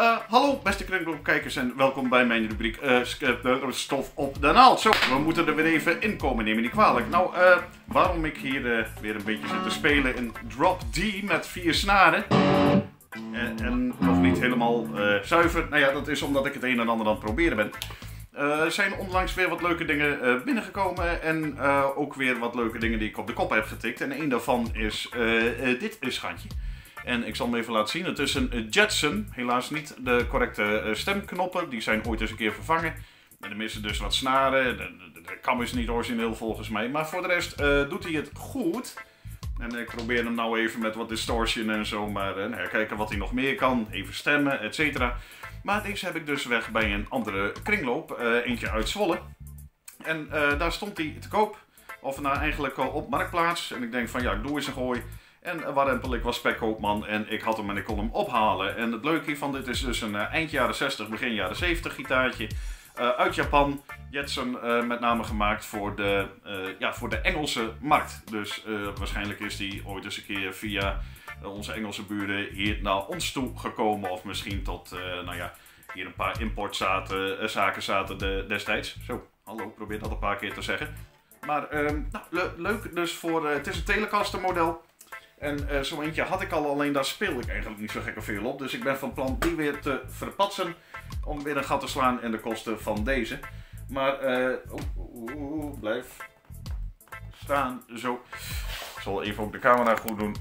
Hallo beste kringloopkijkers en welkom bij mijn rubriek Stof op de naald. Zo, we moeten er weer even in komen, neem me niet kwalijk. Nou, waarom ik hier weer een beetje zit te spelen in Drop D met 4 snaren. En nog niet helemaal zuiver. Nou ja, dat is omdat ik het een en ander aan het proberen ben. Er zijn onlangs weer wat leuke dingen binnengekomen en ook weer wat leuke dingen die ik op de kop heb getikt. En een daarvan is dit schandje. En ik zal hem even laten zien. Het is een Jetson. Helaas niet de correcte stemknoppen. Die zijn ooit eens een keer vervangen. En er missen dus wat snaren. De kam is niet origineel volgens mij. Maar voor de rest doet hij het goed. En ik probeer hem nou even met wat distortion en zo. Maar kijken wat hij nog meer kan. Even stemmen, etc. Maar deze heb ik dus weg bij een andere kringloop. Eentje uit Zwolle. En daar stond hij te koop. Of nou eigenlijk op Marktplaats. En ik denk van ja, ik doe eens een gooi. En warempel, ik was spekkoopman en ik had hem en ik kon hem ophalen. En het leuke hiervan, dit is dus een eind jaren 60, begin jaren 70 gitaartje. Uit Japan, Jetson met name gemaakt voor de Engelse markt. Dus waarschijnlijk is die ooit eens een keer via onze Engelse buren hier naar ons toe gekomen. Of misschien tot, hier een paar importzaken zaten destijds. Zo, hallo, probeer dat een paar keer te zeggen. Maar leuk dus voor, het is een Telecaster model. En zo eentje had ik al, alleen daar speel ik eigenlijk niet zo gekke veel op. Dus ik ben van plan die weer te verpatsen. Om weer een gat te slaan in de kosten van deze. Maar, blijf staan, zo. Ik zal even ook de camera goed doen.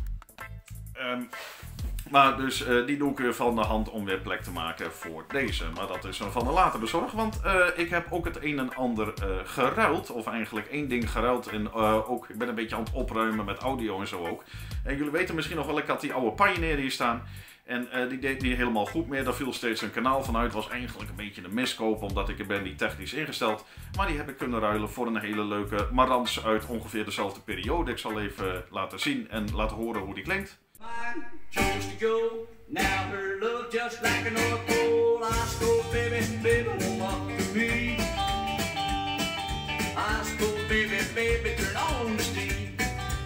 Maar dus die doe ik weer van de hand om weer plek te maken voor deze. Maar dat is van de latere zorg, want ik heb ook het een en ander geruild. Of eigenlijk één ding geruild. En ook, ik ben een beetje aan het opruimen met audio en zo ook. En jullie weten misschien nog wel, ik had die oude Pioneer hier staan. En die deed niet helemaal goed meer. Daar viel steeds een kanaal van uit. Was eigenlijk een beetje een miskoop, omdat ik er ben niet technisch ingesteld. Maar die heb ik kunnen ruilen voor een hele leuke Marantz uit ongeveer dezelfde periode. Ik zal even laten zien en laten horen hoe die klinkt. She used to go, now her love just like an North Pole. Ice cold baby, baby, warm up to me. Ice cold baby, baby, turn on the steam.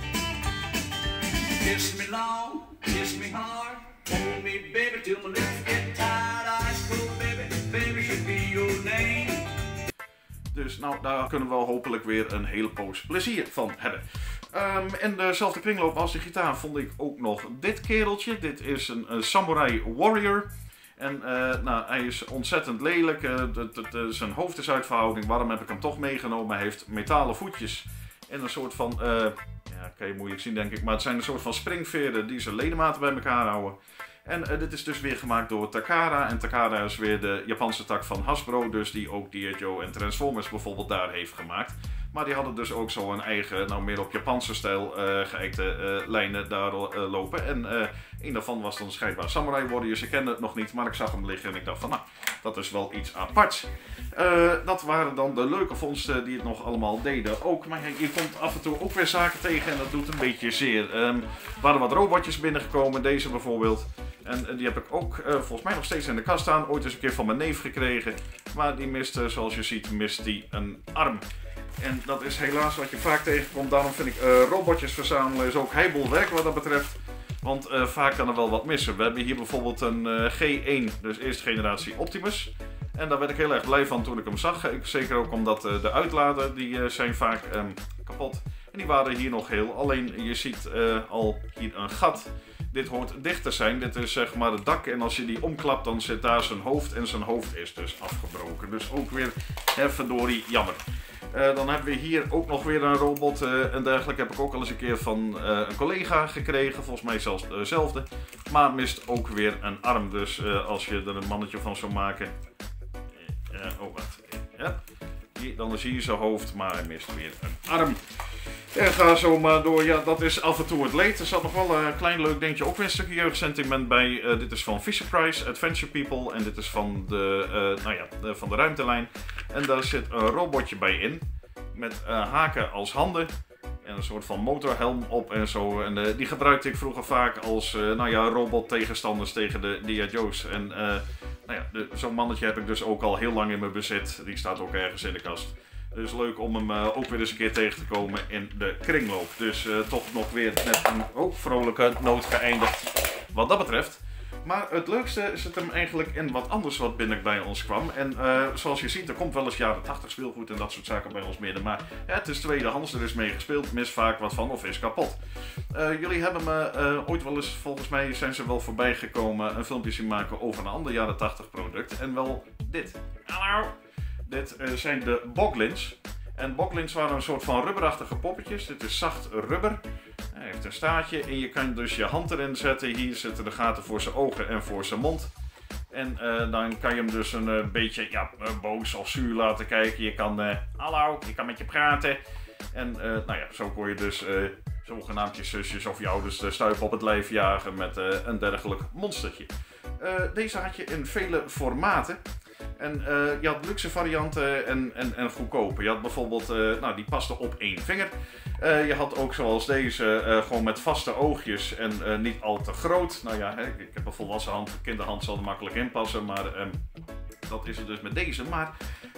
Kiss me long, kiss me hard, hold me baby till my lips get tired. Ice cold baby, baby should be your name. Dus nou, daar kunnen we hopelijk weer een hele poos plezier van hebben. En dezelfde kringloop als de gitaar vond ik ook nog dit kereltje. Dit is een Samurai Warrior. En hij is ontzettend lelijk. Zijn hoofd is uit verhouding. Waarom heb ik hem toch meegenomen? Hij heeft metalen voetjes. En een soort van, ja, kan je moeilijk zien denk ik. Maar het zijn een soort van springveren die zijn ledematen bij elkaar houden. En dit is dus weer gemaakt door Takara. En Takara is weer de Japanse tak van Hasbro. Dus die ook G.I. Joe en Transformers bijvoorbeeld daar heeft gemaakt. Maar die hadden dus ook zo een eigen, nou meer op Japanse stijl geëikte lijnen daar lopen. En een daarvan was dan schijnbaar Samurai Warriors. Ik kende het nog niet, maar ik zag hem liggen en ik dacht van nou, dat is wel iets aparts. Dat waren dan de leuke vondsten die het nog allemaal deden ook. Maar je komt af en toe ook weer zaken tegen en dat doet een beetje zeer. Er waren wat robotjes binnengekomen, deze bijvoorbeeld. En die heb ik ook volgens mij nog steeds in de kast staan. Ooit eens een keer van mijn neef gekregen. Maar die mist, zoals je ziet, mist die een arm. En dat is helaas wat je vaak tegenkomt. Daarom vind ik robotjes verzamelen is ook heibelwerk wat dat betreft. Want vaak kan er wel wat missen. We hebben hier bijvoorbeeld een G1, dus eerste generatie Optimus. En daar werd ik heel erg blij van toen ik hem zag. Zeker ook omdat de uitladen die zijn vaak kapot. En die waren hier nog heel. Alleen je ziet al hier een gat. Dit hoort dicht te zijn. Dit is zeg maar het dak. En als je die omklapt dan zit daar zijn hoofd. En zijn hoofd is dus afgebroken. Dus ook weer verdorie jammer. Dan hebben we hier ook nog weer een robot en dergelijke. Heb ik ook al eens een keer van een collega gekregen. Volgens mij zelfs dezelfde. Maar mist ook weer een arm. Dus als je er een mannetje van zou maken. Wacht. Ja. Dan zie je zijn hoofd. Maar hij mist weer een arm. En ga zo maar door. Ja, dat is af en toe het leed. Er zat nog wel een klein leuk dingetje. Ook weer een stukje jeugdsentiment bij. Dit is van Fisher-Price, Adventure People. En dit is van van de ruimtelijn. En daar zit een robotje bij in. Met haken als handen. En een soort van motorhelm op en zo. En die gebruikte ik vroeger vaak als robot tegenstanders tegen de G.I. Joe's. En zo'n mannetje heb ik dus ook al heel lang in mijn bezit. Die staat ook ergens in de kast. Dus leuk om hem ook weer eens een keer tegen te komen in de kringloop. Dus toch nog weer met een vrolijke noot geëindigd wat dat betreft. Maar het leukste zit hem eigenlijk in wat anders wat binnen bij ons kwam. En zoals je ziet, er komt wel eens jaren 80 speelgoed en dat soort zaken bij ons midden. Maar het is tweedehands, er is mee gespeeld, mis vaak wat van of is kapot. Jullie hebben me ooit wel eens, volgens mij zijn ze wel voorbij gekomen, een filmpje zien maken over een ander jaren 80 product. En wel dit. Hallo! Dit zijn de Boglins. En Boglins waren een soort van rubberachtige poppetjes. Dit is zacht rubber. Hij heeft een staartje en je kan dus je hand erin zetten. Hier zitten de gaten voor zijn ogen en voor zijn mond. En dan kan je hem dus een beetje boos of zuur laten kijken. Je kan, hallo, ik kan met je praten. En zo kon je dus zogenaamd je zusjes of je ouders de stuip op het lijf jagen met een dergelijk monstertje. Deze had je in vele formaten. En je had luxe varianten en goedkope. Je had bijvoorbeeld, die paste op 1 vinger. Je had ook zoals deze, gewoon met vaste oogjes en niet al te groot. Nou ja, ik heb een volwassen hand, kinderhand zal er makkelijk in passen, maar dat is het dus met deze. Maar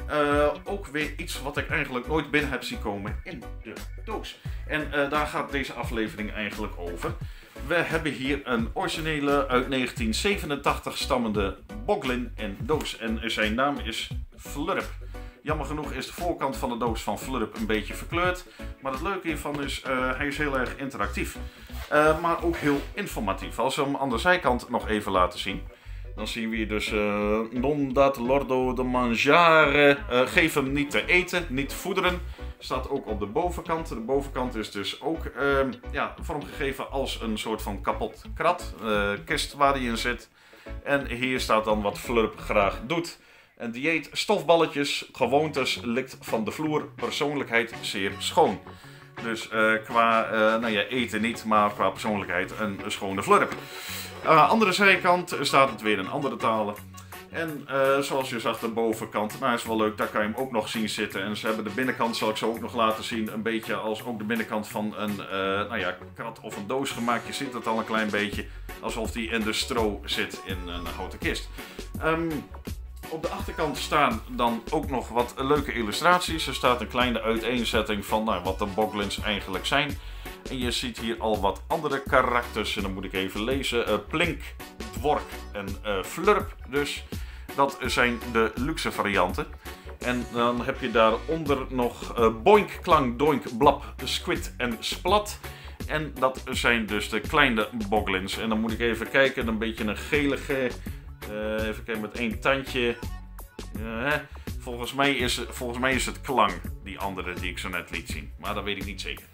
ook weer iets wat ik eigenlijk nooit binnen heb zien komen in de doos. En daar gaat deze aflevering eigenlijk over. We hebben hier een originele uit 1987 stammende Boglin in doos. En zijn naam is Flurp. Jammer genoeg is de voorkant van de doos van Flurp een beetje verkleurd. Maar het leuke hiervan is, hij is heel erg interactief. Maar ook heel informatief. Als we hem aan de zijkant nog even laten zien. Dan zien we hier dus non dat lordo de mangiare. Geef hem niet te eten, niet voederen. Staat ook op de bovenkant. De bovenkant is dus ook vormgegeven als een soort van kapot krat. Kist waar hij in zit. En hier staat dan wat Flurp graag doet. Een dieet, stofballetjes, gewoontes, likt van de vloer, persoonlijkheid zeer schoon. Dus qua eten niet, maar qua persoonlijkheid een schone Flurp. Andere zijkant staat het weer in andere talen. En zoals je zag de bovenkant, is wel leuk, daar kan je hem ook nog zien zitten. En ze hebben de binnenkant, zal ik zo ook nog laten zien, een beetje als ook de binnenkant van een krat of een doos gemaakt. Je ziet het al een klein beetje alsof die in de stro zit in een houten kist. Op de achterkant staan dan ook nog wat leuke illustraties. Er staat een kleine uiteenzetting van wat de Boglins eigenlijk zijn. En je ziet hier al wat andere karakters. En dan moet ik even lezen. Plink, Dwork en Flurp. Dus dat zijn de luxe varianten. En dan heb je daaronder nog Boink, Klank, Doink, Blap, Squid en Splat. En dat zijn dus de kleine Boglins. En dan moet ik even kijken. Een beetje een gelige. Even kijken met 1 tandje. Volgens mij is het Klang, die andere die ik zo net liet zien. Maar dat weet ik niet zeker.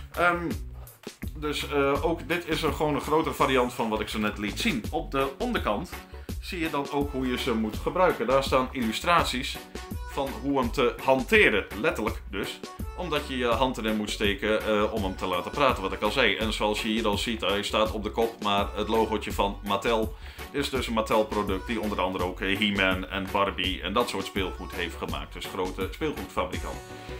Dus ook dit is gewoon een grotere variant van wat ik zo net liet zien. Op de onderkant zie je dan ook hoe je ze moet gebruiken. Daar staan illustraties van hoe hem te hanteren. Letterlijk dus. Omdat je je hand erin moet steken om hem te laten praten, wat ik al zei. En zoals je hier al ziet, hij staat op de kop, maar het logootje van Mattel is dus een Mattel product die onder andere ook He-Man en Barbie en dat soort speelgoed heeft gemaakt. Dus grote speelgoedfabrikant.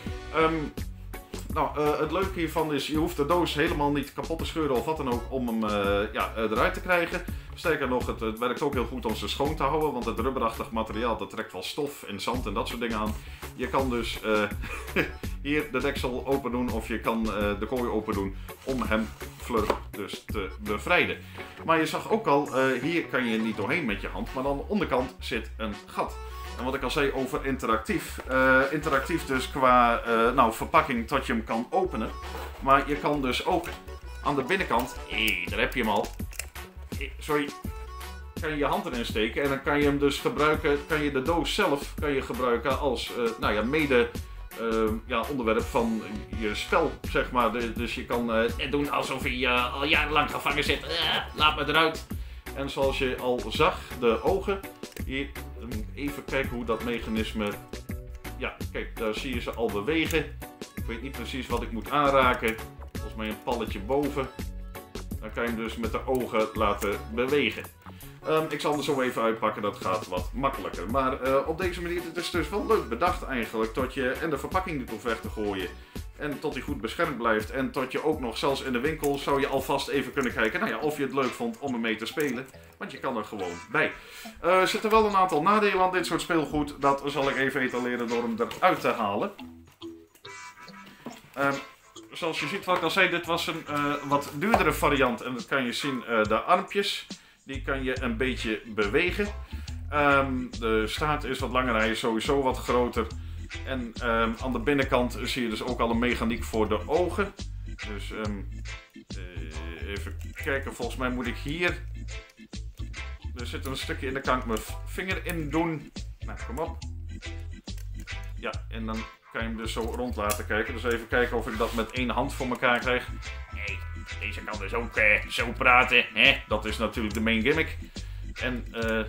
Het leuke hiervan is, je hoeft de doos helemaal niet kapot te scheuren of wat dan ook om hem eruit te krijgen. Sterker nog, het werkt ook heel goed om ze schoon te houden, want het rubberachtig materiaal dat trekt wel stof en zand en dat soort dingen aan. Je kan dus hier de deksel open doen of je kan de kooi open doen om hem Flurp dus te bevrijden. Maar je zag ook al, hier kan je niet doorheen met je hand, maar aan de onderkant zit een gat. En wat ik al zei over interactief. Interactief dus qua verpakking tot je hem kan openen. Maar je kan dus ook aan de binnenkant, daar heb je hem al. Kan je je hand erin steken en dan kan je hem dus gebruiken, kan je de doos zelf gebruiken als onderwerp van je spel, zeg maar. Dus je kan doen alsof je al jarenlang gevangen zit. Laat me eruit. En zoals je al zag, de ogen. Hier, even kijken hoe dat mechanisme. Ja, kijk, daar zie je ze al bewegen. Ik weet niet precies wat ik moet aanraken. Volgens mij een palletje boven. Dan kan je hem dus met de ogen laten bewegen. Ik zal hem er zo even uitpakken, dat gaat wat makkelijker. Maar op deze manier, het is dus wel leuk bedacht eigenlijk. Tot je en de verpakking niet hoeft weg te gooien. En tot hij goed beschermd blijft. En tot je ook nog, zelfs in de winkel, zou je alvast even kunnen kijken of je het leuk vond om ermee te spelen. Want je kan er gewoon bij. Er zitten wel een aantal nadelen aan dit soort speelgoed. Dat zal ik even etaleren door hem eruit te halen. Zoals je ziet wat ik al zei, dit was een wat duurdere variant. En dat kan je zien, de armpjes. Die kan je een beetje bewegen. De staart is wat langer, hij is sowieso wat groter. En aan de binnenkant zie je dus ook al een mechaniek voor de ogen. Dus even kijken, volgens mij moet ik hier... Er zit een stukje in, daar kan ik mijn vinger in doen. Nou, kom op. Ja, en dan kan je hem dus zo rond laten kijken. Dus even kijken of ik dat met één hand voor elkaar krijg. Nee, deze kan dus ook zo praten. Hè? Dat is natuurlijk de main gimmick. En, nou.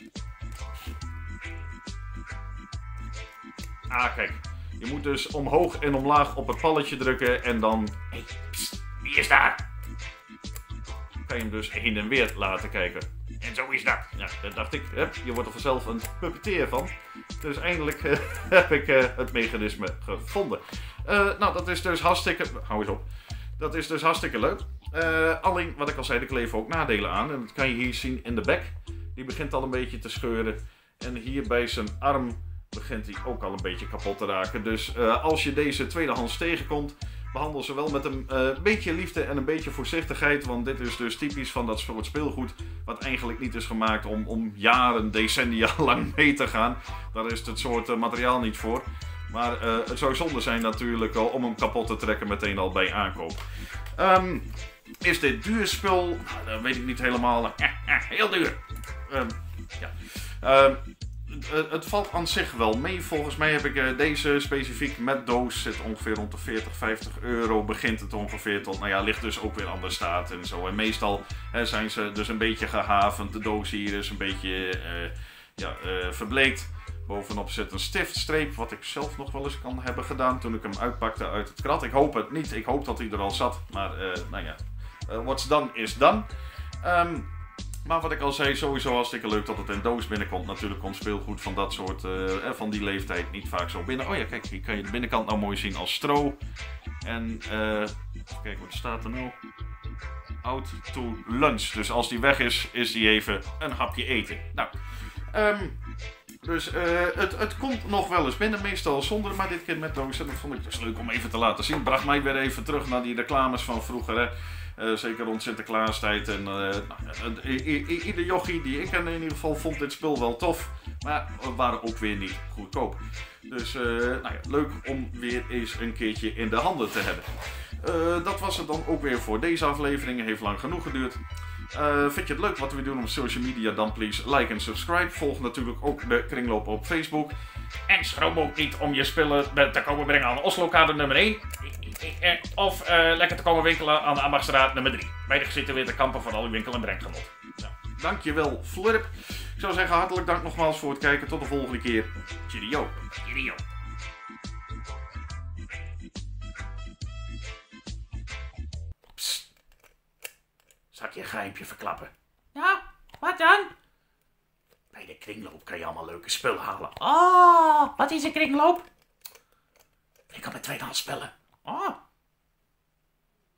Ah, kijk. Je moet dus omhoog en omlaag op het palletje drukken en dan... Hey, pst, wie is daar? Kan je hem dus heen en weer laten kijken. En zo is dat. Ja, dat dacht ik. Je wordt er vanzelf een puppeteer van. Dus eindelijk heb ik het mechanisme gevonden. Nou, dat is dus hartstikke... Hou eens op. Dat is dus hartstikke leuk. Alleen, wat ik al zei, er kleven ook nadelen aan. En dat kan je hier zien in de bek. Die begint al een beetje te scheuren. En hier bij zijn arm begint hij ook al een beetje kapot te raken. Dus als je deze tweedehands tegenkomt, behandel ze wel met een beetje liefde en een beetje voorzichtigheid. Want dit is dus typisch van dat soort speelgoed wat eigenlijk niet is gemaakt om jaren, decennia lang mee te gaan. Daar is het soort materiaal niet voor. Maar het zou zonde zijn natuurlijk om hem kapot te trekken meteen al bij aankoop. Is dit duur spul? Nou, dat weet ik niet helemaal. Heel duur. Ja. Het valt aan zich wel mee. Volgens mij heb ik deze specifiek met doos. Zit ongeveer rond de 40, 50 euro. Begint het ongeveer tot, nou ja, ligt dus ook weer aan de staat en zo. En meestal zijn ze dus een beetje gehavend. De doos hier is een beetje verbleekt. Bovenop zit een stiftstreep, wat ik zelf nog wel eens kan hebben gedaan toen ik hem uitpakte uit het krat. Ik hoop het niet. Ik hoop dat hij er al zat. Maar nou ja, what's done is done. Maar wat ik al zei, sowieso hartstikke leuk dat het in doos binnenkomt. Natuurlijk komt speelgoed van dat soort, van die leeftijd niet vaak zo binnen. Oh ja, kijk, hier kan je de binnenkant nou mooi zien als stro. En, kijk, wat staat er nou? Out to lunch. Dus als die weg is, is die even een hapje eten. Nou, dus het komt nog wel eens binnen, meestal zonder, maar dit keer met doos. En dat vond ik dus leuk om even te laten zien. Bracht mij weer even terug naar die reclames van vroeger, hè. Zeker rond Sinterklaastijd. En ieder jochie die ik ken in ieder geval vond dit spul wel tof. Maar waren ook weer niet goedkoop. Dus nou ja, leuk om weer eens een keertje in de handen te hebben. Dat was het dan ook weer voor deze aflevering. Heeft lang genoeg geduurd. Vind je het leuk wat we doen op social media? Dan please like en subscribe. Volg natuurlijk ook de Kringloop op Facebook. En schroom ook niet om je spullen te komen brengen aan de Oslokade nummer 1. Of lekker te komen winkelen aan de Ambachtstraat nummer 3. Beide zitten weer te kampen voor al uw winkel- en brenggenot. Nou, dankjewel Flurp. Ik zou zeggen hartelijk dank nogmaals voor het kijken. Tot de volgende keer. Cheerio. Cheerio. Psst. Zal ik je geheimpje verklappen? Ja, wat dan? Bij de Kringloop kan je allemaal leuke spullen halen. Oh, wat is een kringloop? Ik kan met tweedehands spullen. Oh,